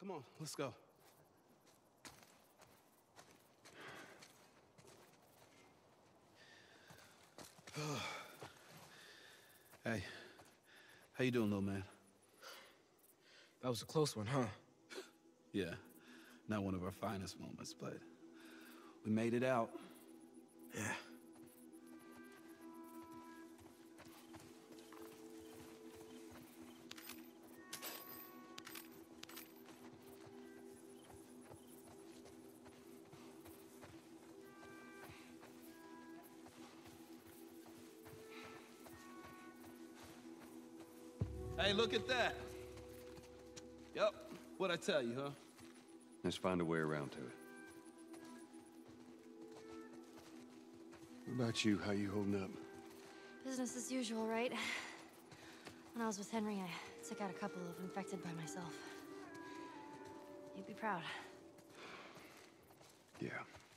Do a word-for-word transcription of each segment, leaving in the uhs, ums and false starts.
Come on, let's go. Hey, how you doing, little man? That was a close one, huh? Yeah, not one of our finest moments, but we made it out. Yeah. Hey, look at that. Yep, what'd I tell you, huh? Let's find a way around to it. What about you? How you holding up? Business as usual, right? When I was with Henry, I took out a couple of infected by myself. You'd be proud. Yeah.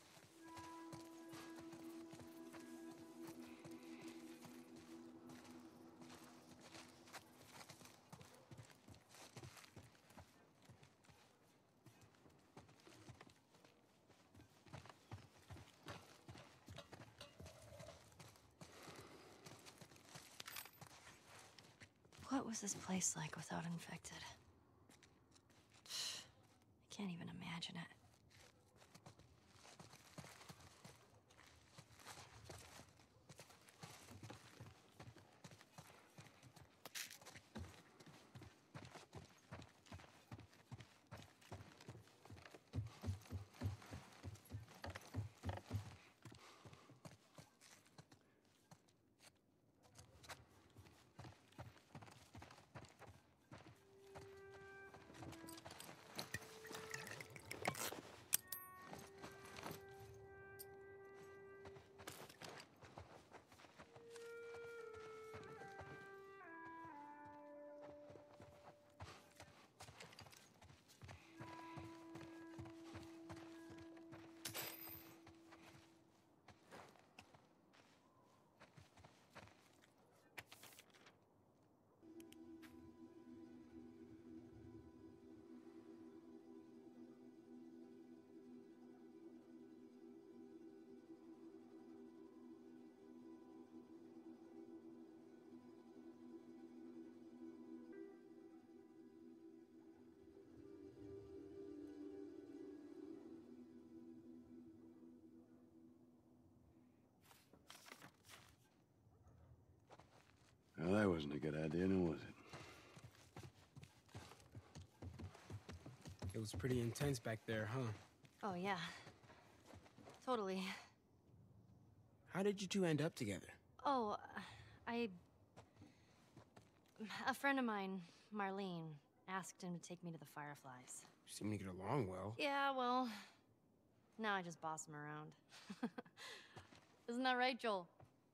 What was this place like without infected? I can't even imagine it. Well, that wasn't a good idea, now was it? It was pretty intense back there, huh? Oh, yeah. Totally. How did you two end up together? Oh, I... A friend of mine, Marlene, asked him to take me to the Fireflies. You seem to get along well. Yeah, well... Now I just boss him around. Isn't that right, Joel?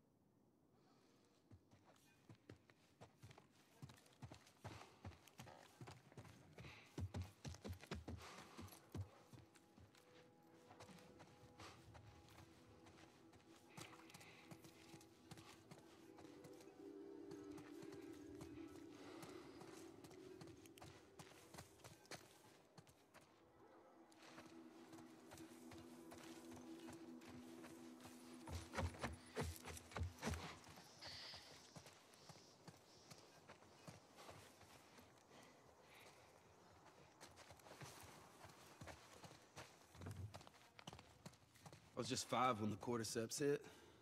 I was just five when the cordyceps hit.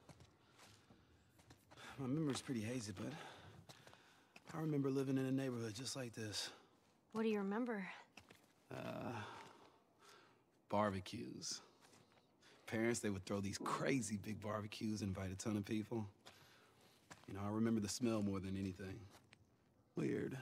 My memory's pretty hazy, but I remember living in a neighborhood just like this. What do you remember? Uh, barbecues. Parents, they would throw these crazy big barbecues, invite a ton of people. You know, I remember the smell more than anything. Weird.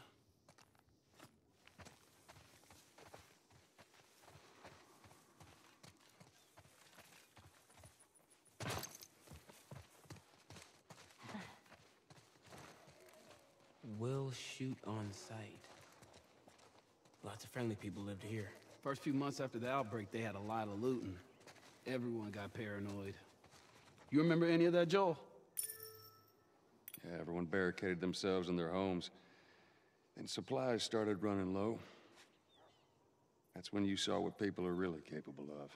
Will shoot on sight. Lots of friendly people lived here. First few months after the outbreak, they had a lot of looting. Everyone got paranoid. You remember any of that, Joel? Yeah, everyone barricaded themselves in their homes. And supplies started running low. That's when you saw what people are really capable of.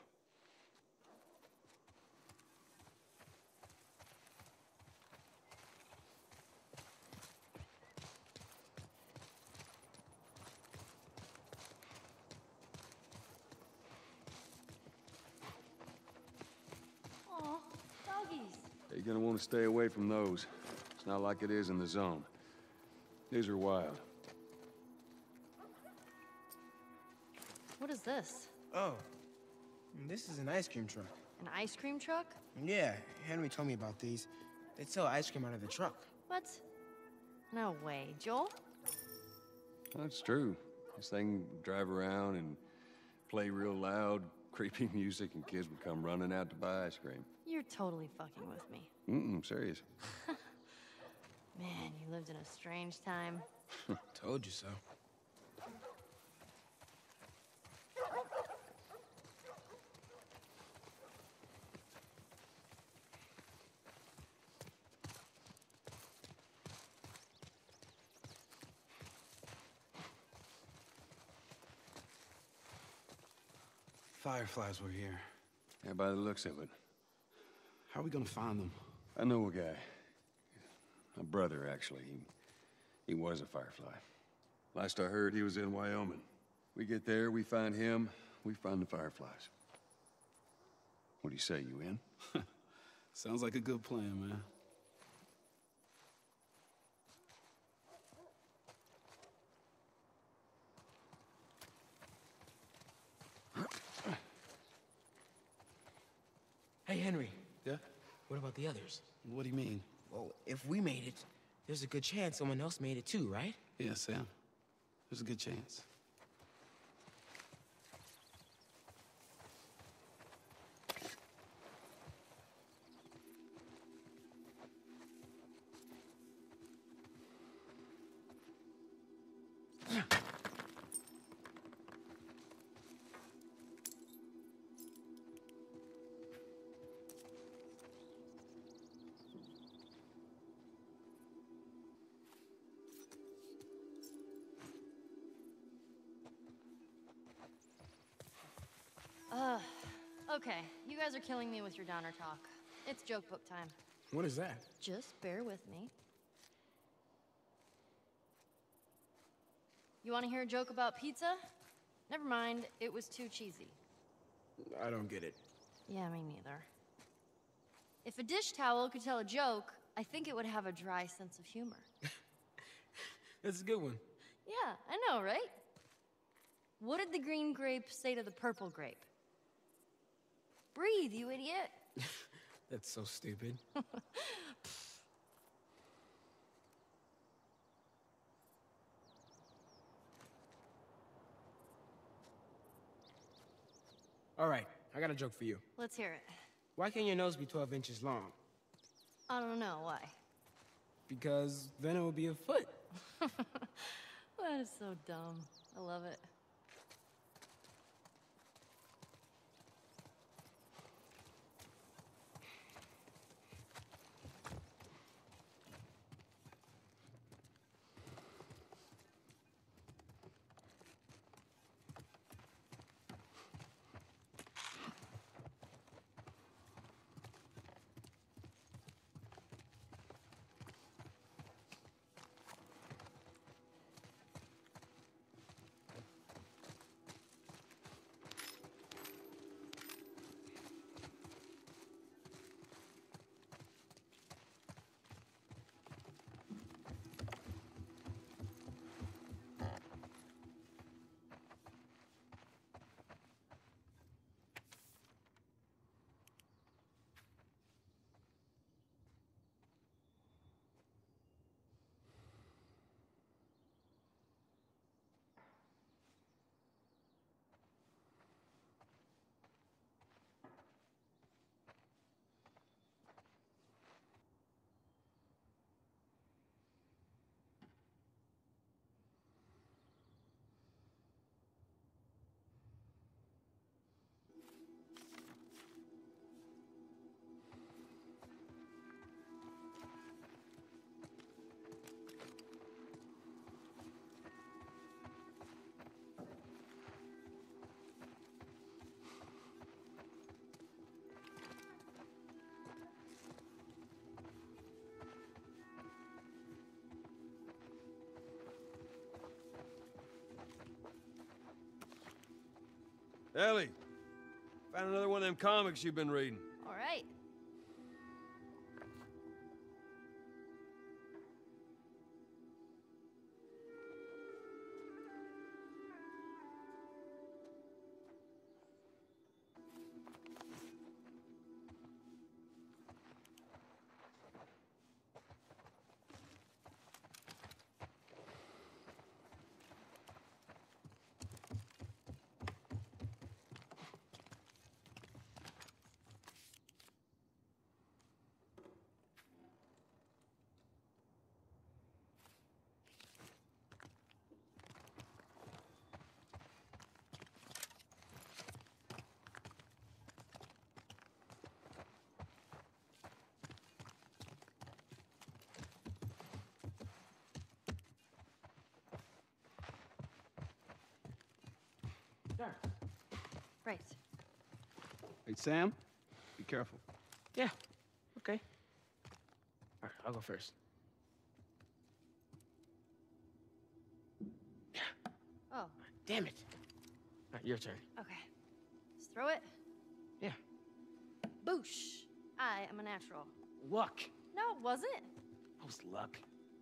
Aw, doggies. You're gonna want to stay away from those. It's not like it is in the zone. These are wild. What is this? Oh, this is an ice cream truck. An ice cream truck? Yeah, Henry told me about these. They sell ice cream out of the truck. What? No way, Joel? That's true. This thing would drive around and play real loud, creepy music, and kids would come running out to buy ice cream. You're totally fucking with me. Mm-mm, serious. Man, you lived in a strange time. Told you so. Fireflies were here. Yeah, by the looks of it. How are we gonna find them? I know a guy. A brother, actually. He, he was a firefly. Last I heard, he was in Wyoming. We get there, we find him, we find the fireflies. What do you say, you in? Sounds like a good plan, man. Hey, Henry. Yeah? What about the others? What do you mean? Well, if we made it, there's a good chance someone else made it too, right? Yeah, Sam. There's a good chance. Uh, okay. You guys are killing me with your downer talk. It's joke book time. What is that? Just bear with me. You want to hear a joke about pizza? Never mind, it was too cheesy. I don't get it. Yeah, me neither. If a dish towel could tell a joke, I think it would have a dry sense of humor. That's a good one. Yeah, I know, right? What did the green grape say to the purple grape? Breathe, you idiot. That's so stupid. All right, I got a joke for you. Let's hear it. Why can't your nose be twelve inches long? I don't know, why? Because then it would be a foot. That is so dumb. I love it. Ellie, found another one of them comics you've been reading. All right. There. Right. Hey, Sam, be careful. Yeah. Okay. All right, I'll go first. Yeah. Oh, Damn it. All right, your turn. okay. Just throw it. Yeah. Boosh. I am a natural. Luck. No, it wasn't. That was luck.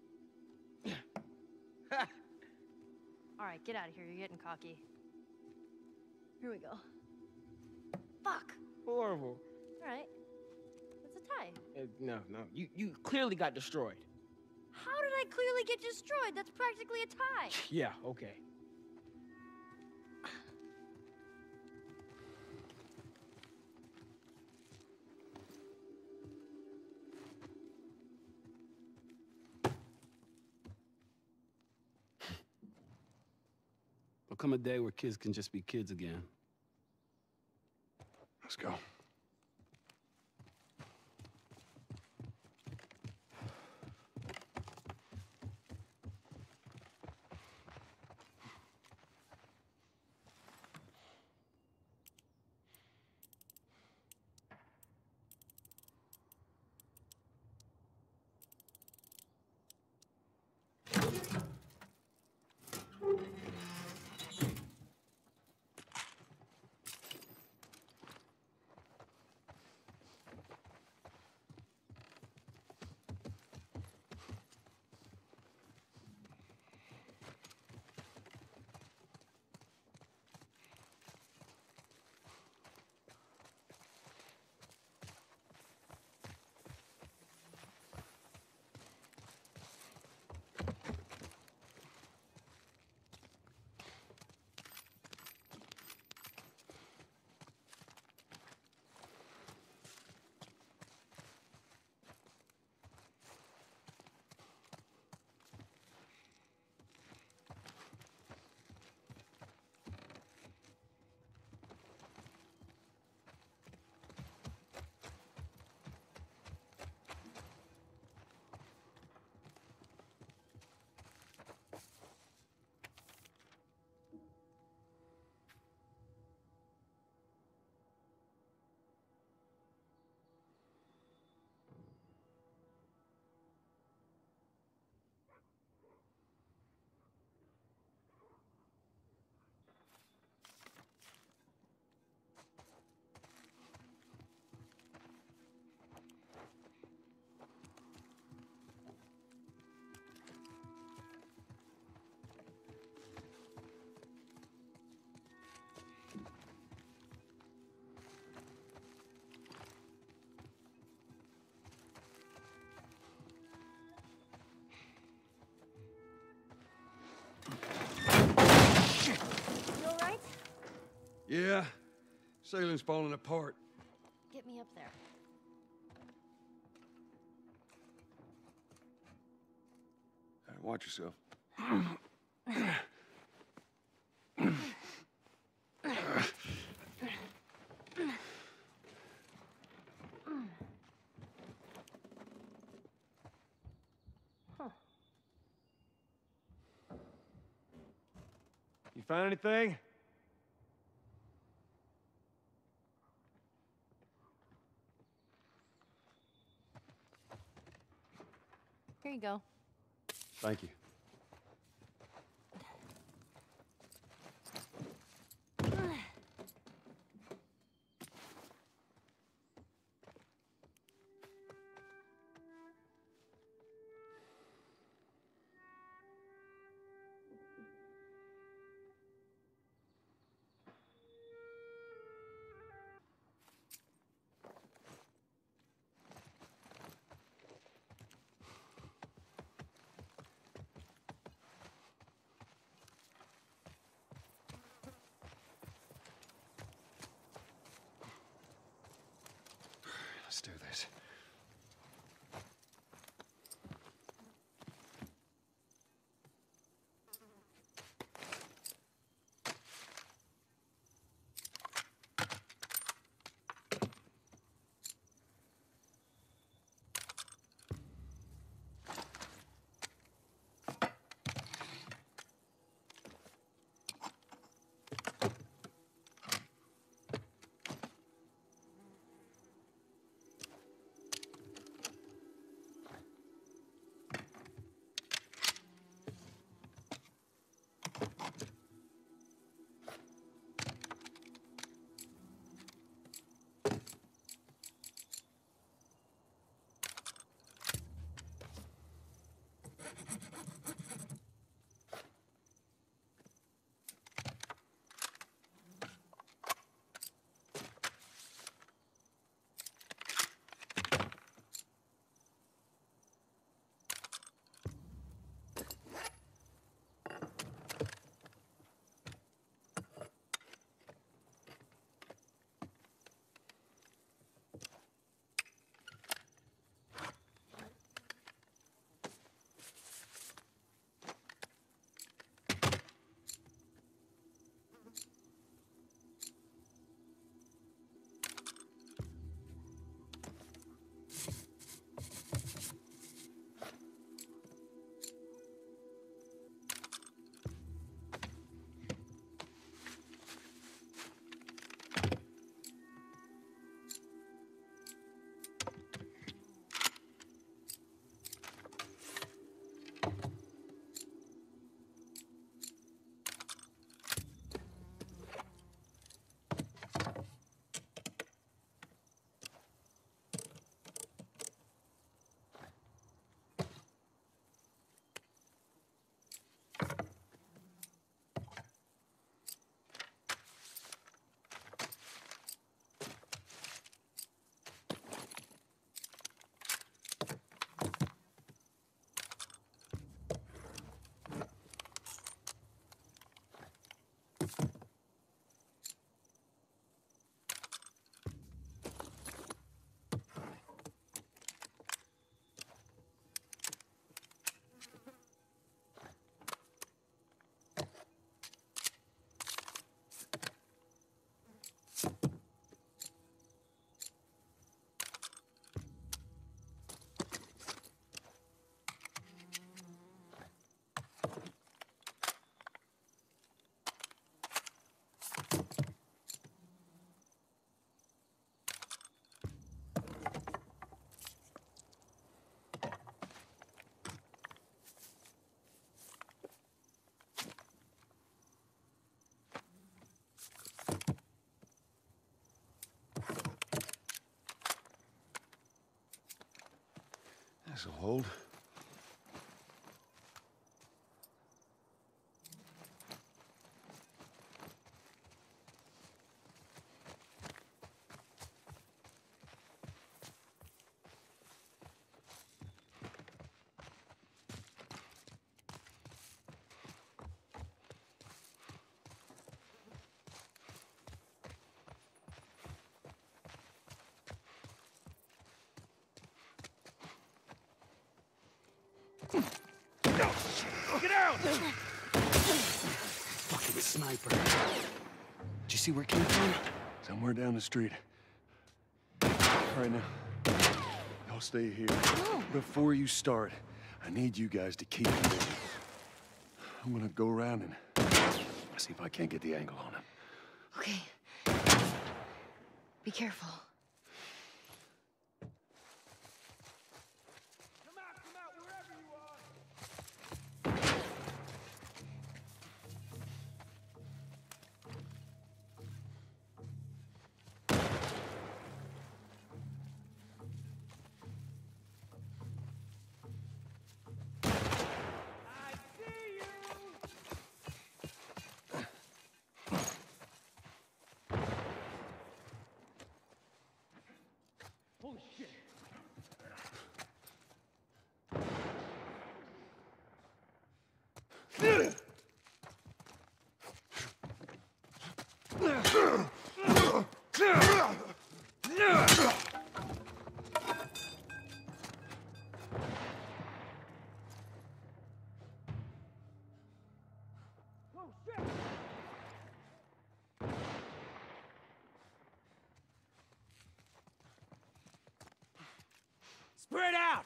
All right, get out of here. You're getting cocky. Here we go. Fuck. Horrible. All right. It's a tie. Uh, no, no. You you clearly got destroyed. How did I clearly get destroyed? That's practically a tie. Yeah, okay. There'll come a day where kids can just be kids again. Let's go. You all right? Yeah, sailing's falling apart. Get me up there. All right, watch yourself. You find anything? Here you go. Thank you. this. This'll hold. Get out! Fucking sniper. Did you see where it came from? Somewhere down the street. All right, now. Y'all stay here. No. Before you start, I need you guys to keep it busy. I'm gonna go around and see if I can't get the angle on him. Okay. Be careful. Come out, come out, wherever you are! I see you! Holy shit! Spread out!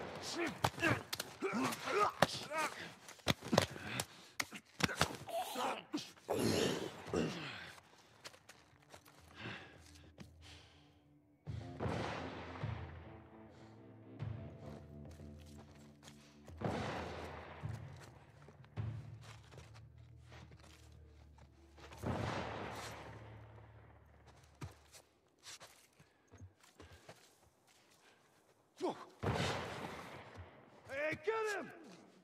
Hey, get him!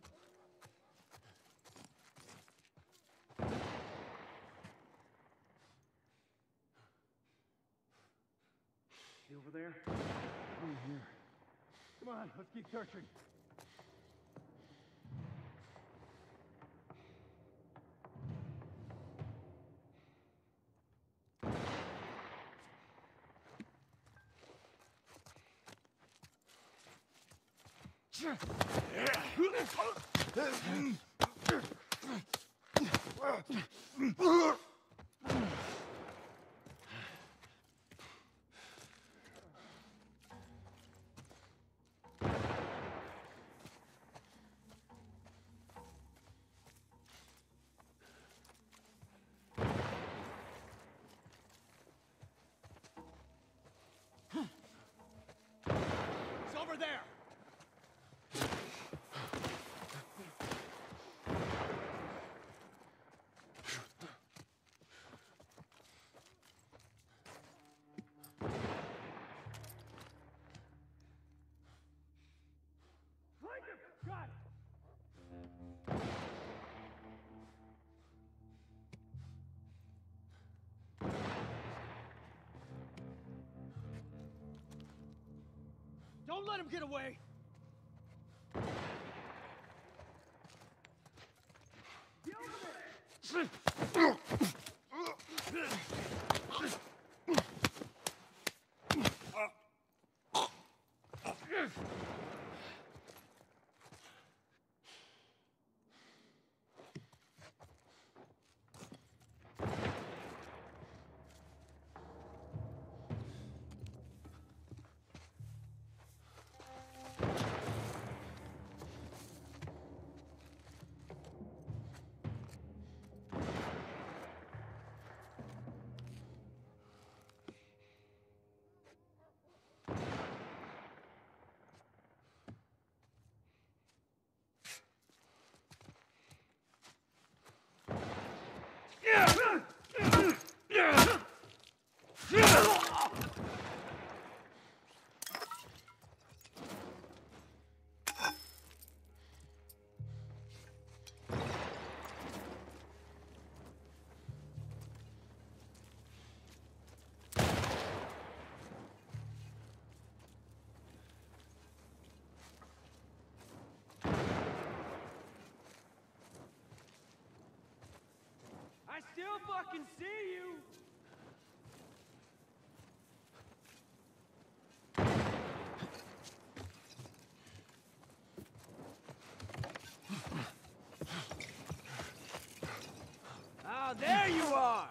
He over there? Over here. Come on, let's keep searching. It's over there! Flank him! Got it! Don't let him get away! Get over there! I still fucking see you! Ah, there you are!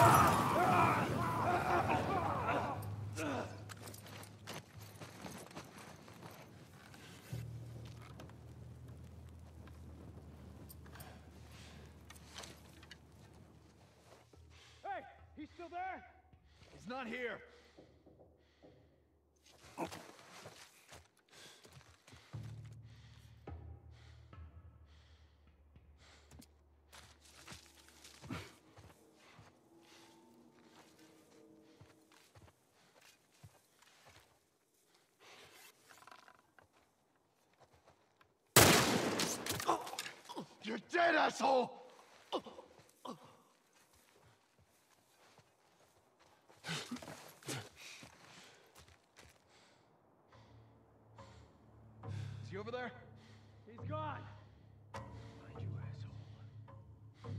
Hey, he's still there? He's not here. You're dead, asshole! Is he over there? He's gone. Find you, asshole.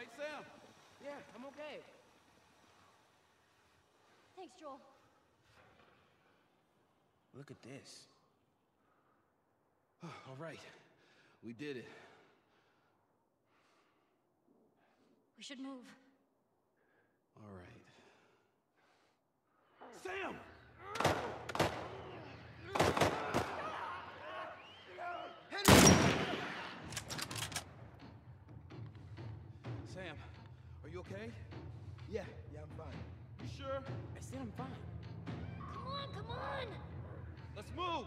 right, Sam? Yeah, I'm okay. Thanks, Joel. Look at this. All right. We did it. We should move. All right. Sam! Sam, are you okay? Yeah, yeah, I'm fine. You sure? I said I'm fine. Come on, come on! Let's move!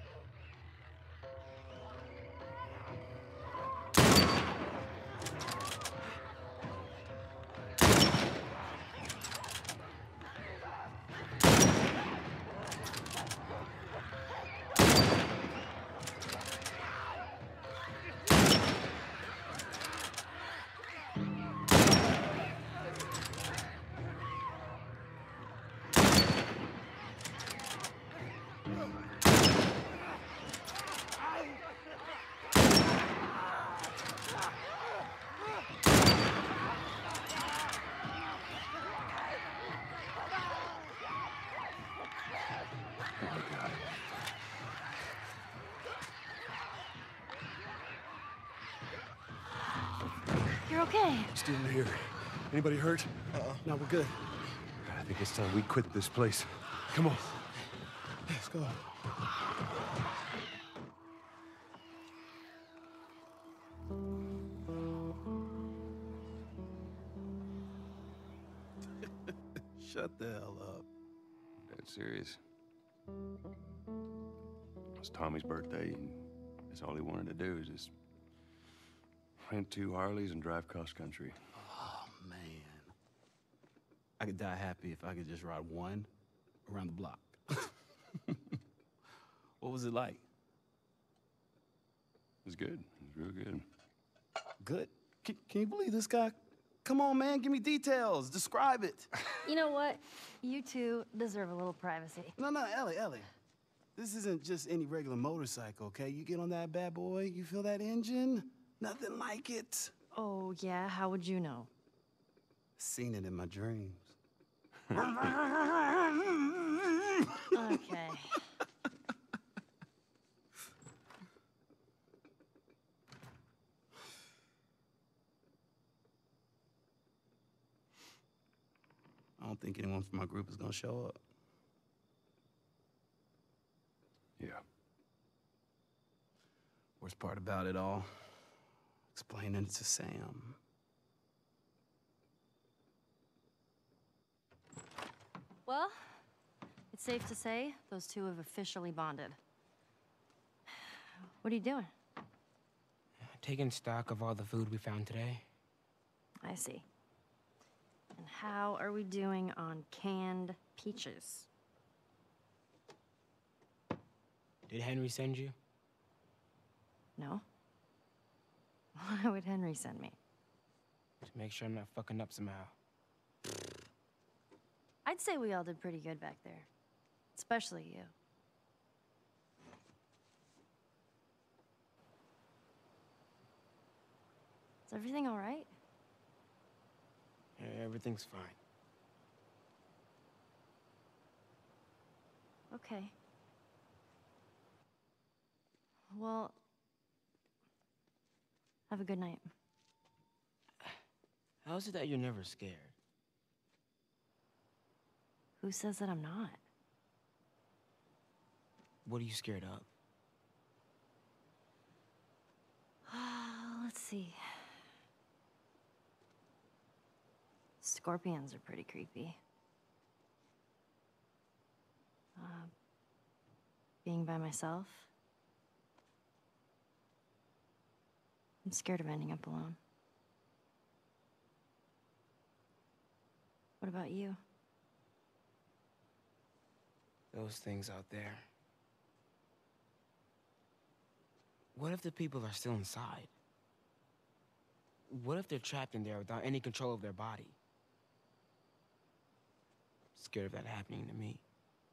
You're okay. Still here. Anybody hurt? Uh-uh. No, we're good. I think it's time we quit this place. Come on. Let's go. Shut the hell up. Dead serious. It was Tommy's birthday, and that's all he wanted to do is just rent two Harleys and drive cross country. Oh, man. I could die happy if I could just ride one around the block. What was it like? It was good. It was real good. Good. Can, can you believe this guy? Come on, man, give me details. Describe it. You know what? You two deserve a little privacy. No, no, Ellie, Ellie. This isn't just any regular motorcycle, okay? You get on that bad boy, you feel that engine? Nothing like it. Oh, yeah? How would you know? Seen it in my dreams. Okay. I don't think anyone from my group is gonna show up. Yeah. Worst part about it all, explaining it to Sam. Well, it's safe to say those two have officially bonded. What are you doing? Taking stock of all the food we found today. I see. And how are we doing on canned peaches? Did Henry send you? No? Why would Henry send me? To make sure I'm not fucking up somehow. I'd say we all did pretty good back there. Especially you. Is everything all right? Yeah, everything's fine. Okay. Well, have a good night. How is it that you're never scared? Who says that I'm not? What are you scared of? Let's see. Scorpions are pretty creepy. Uh, being by myself. I'm scared of ending up alone. What about you? Those things out there. What if the people are still inside? What if they're trapped in there without any control of their body? Scared of that happening to me.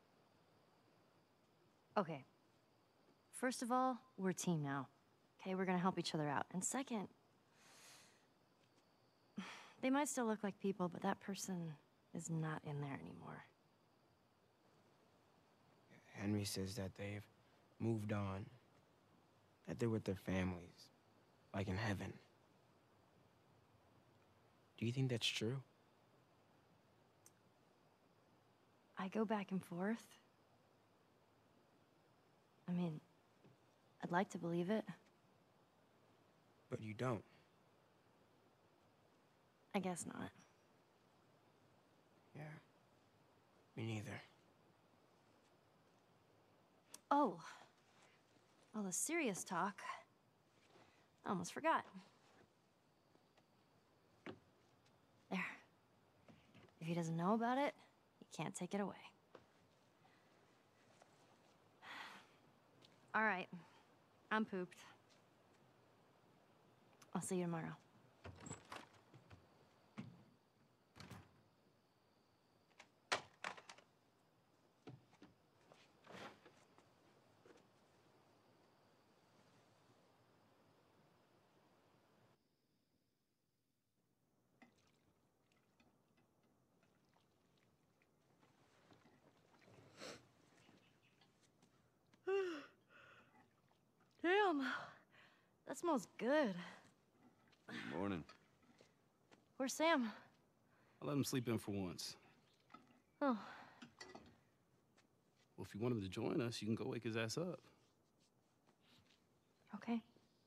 Okay. First of all, we're a team now. Okay, we're gonna help each other out. And second, They might still look like people, but that person is not in there anymore. Henry says that they've moved on, that they're with their families, like in heaven. Do you think that's true? I go back and forth. I mean, I'd like to believe it. But you don't. I guess not. Yeah. Me neither. Oh. All the serious talk. I almost forgot. There. If he doesn't know about it, he can't take it away. All right. I'm pooped. I'll see you tomorrow. Damn. That smells good. Good morning. Where's Sam? I let him sleep in for once. Oh. Well, if you want him to join us, you can go wake his ass up. Okay.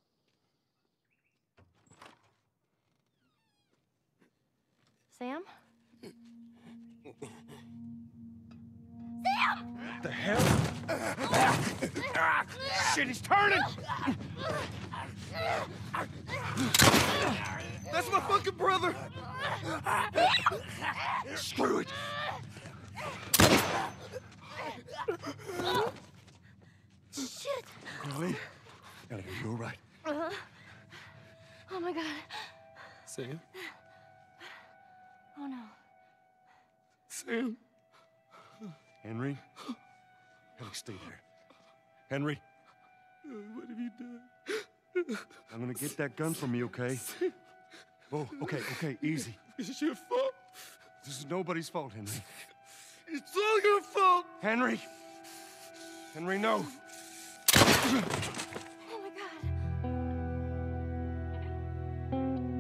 Sam? The hell? Shit, he's turning! That's my fucking brother! Screw it! Shit! Ellie? Ellie, are you all right? Uh-huh. Oh my god. Sam? Oh no. Sam? Henry? Ellie, stay there. Henry? What have you done? I'm gonna get that gun from you, okay? Oh, okay, okay, easy. It's your fault. This is nobody's fault, Henry. It's all your fault. Henry! Henry, no! Oh my god.